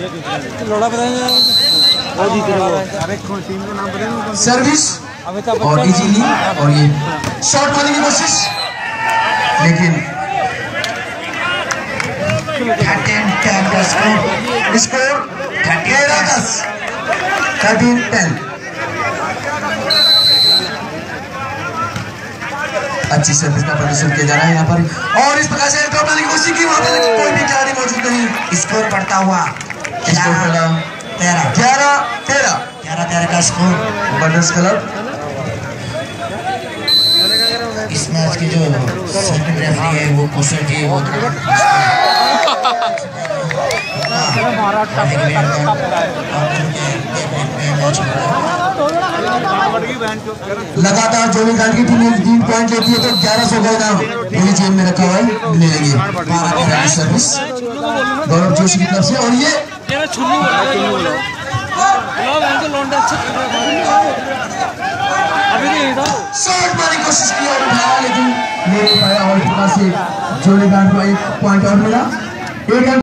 Service और easily और ये शॉट मारने की कोशिश, लेकिन स्कोर 13-10। अच्छी सर्विस का प्रदर्शन किया जा रहा है यहाँ पर, और इस प्रकार से ड्रॉप लाने की कोशिश की, वहां पर कोई भी खिलाड़ी मौजूद नहीं। स्कोर बढ़ता हुआ 11-13 का स्कोर। बर्डर्स क्लब इस मैच की जो सर्किट रेफरी है वो कुशल जी, वो लगातार जोनी गांड की टीम 3 पॉइंट लेती है तो 1100 का इनाम पूरी जेब में रखा हुआ है, ले लेंगे। सर्विस गौरव जोशी की तरफ से, और ये शॉट मारने की कोशिश की और उठाया, लेकिन ले नहीं पाया, और इस प्रकार से जोनी गांड को 1 पॉइंट और मिला।